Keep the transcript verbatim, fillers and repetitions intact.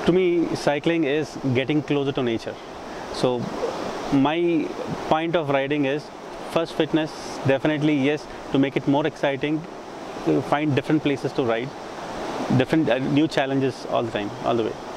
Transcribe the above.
To me, cycling is getting closer to nature. So my point of riding is first fitness, definitely yes, to make it more exciting, to find different places to ride, different uh, new challenges all the time, all the way.